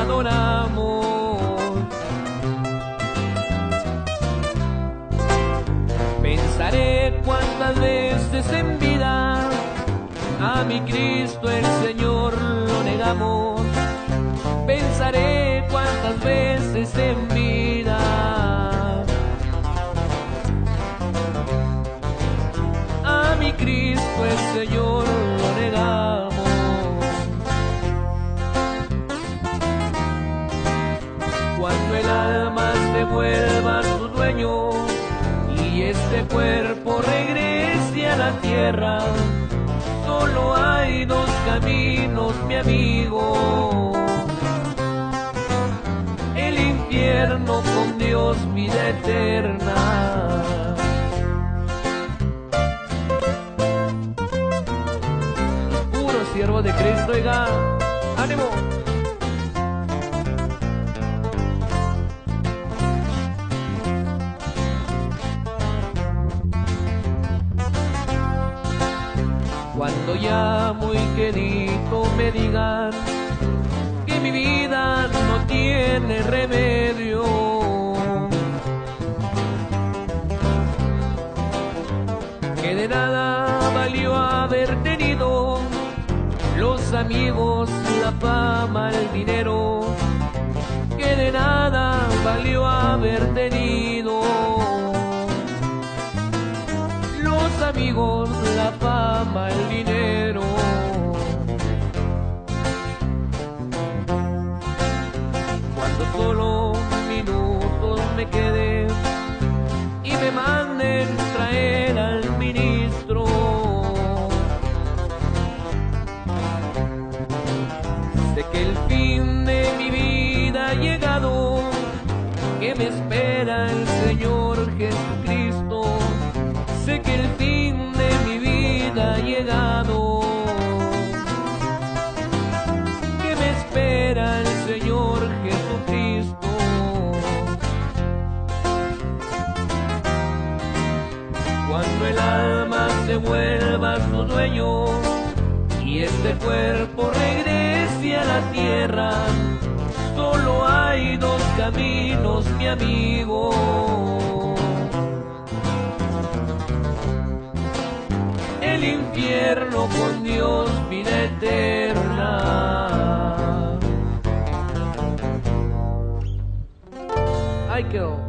adoramos. Pensaré cuántas veces en vida a mi Cristo el Señor lo negamos. Pensaré cuántas veces en vida a mi Cristo el Señor lo negamos. Cuando el alma se vuelva su dueño y este cuerpo regrese a la tierra, solo hay dos caminos, mi amigo: el infierno con Dios, vida eterna. Puro siervo de Cristo, oiga, ánimo. Cuando ya muy querido me digan que mi vida no tiene remedio, que de nada valió haber tenido los amigos, la fama, el dinero, que de nada valió haber tenido los amigos, la fama, el dinero. Cuando solo minutos me queden y me manden traer al ministro, sé que el fin de mi vida ha llegado, que me espera el Señor Jesucristo. Sé que el fin de mi vida ha llegado, que me espera el Señor Jesucristo. Cuando el alma se vuelva su dueño y este cuerpo regrese a la tierra, solo hay dos caminos, mi amigo: el infierno con Dios, vida eterna. Ay, quedó.